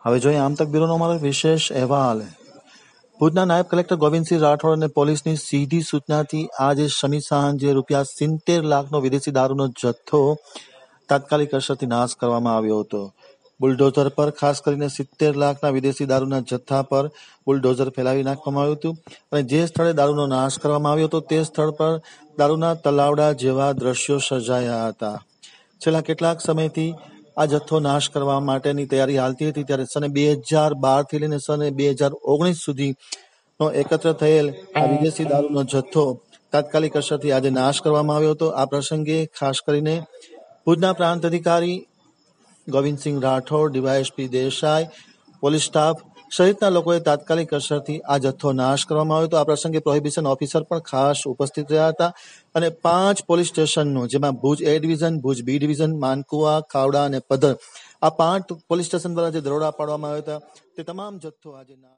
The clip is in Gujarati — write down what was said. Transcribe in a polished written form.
હવે જોઈએ આમતક બ્યુરોનો અમારો વિશેષ અહેવાલ. ભુજના નાયબ કલેક્ટર ગોવિંદસિંહ રાઠોડ અને પોલીસની સીધી સૂચનાથી આજે શનિ સાંજે ₹70 લાખનો વિદેશી દારૂનો જથ્થો તાત્કાલિક અસરથી નાશ કરવામાં આવ્યો હતો. બુલડોઝર પર ખાસ કરીને 70 લાખના વિદેશી દારૂના જથ્થા પર બુલડોઝર ફેલાવી નાખવામાં આવ્યું હતું અને જે સ્થળે દારૂનો નાશ કરવામાં આવ્યો હતો તે સ્થળ પર દારૂના તલાવડા જેવા દ્રશ્યો સર્જાયા હતા. છેલ્લા કેટલાક સમયથી આ જથ્થો નાશ કરવા માટેની તૈયારી હાલતી હતી ત્યારે સને 2012 થી લઈને સને 2019 સુધીનો એકત્ર થયેલ આ વિદેશી દારૂનો જથ્થો તાત્કાલિક અસરથી આજે નાશ કરવામાં આવ્યો હતો. આ પ્રસંગે ખાસ કરીને ભુજના પ્રાંત અધિકારી Govindsinh Rathod, DYSP Desai, police staff સહિતના લોકોએ તાત્કાલિક અસરથી આ જથ્થો નાશ કરવામાં આવ્યો હતો. આ પ્રસંગે પ્રોહિબિશન ઓફિસર પણ ખાસ ઉપસ્થિત રહ્યા હતા અને 5 પોલીસ સ્ટેશનનો, જેમાં Bhuj A division, Bhuj B division, Mankuva, Khavda અને પધર, આ 5 પોલીસ સ્ટેશન દ્વારા જે દરોડા પાડવામાં આવ્યા હતા તે તમામ જથ્થો આજે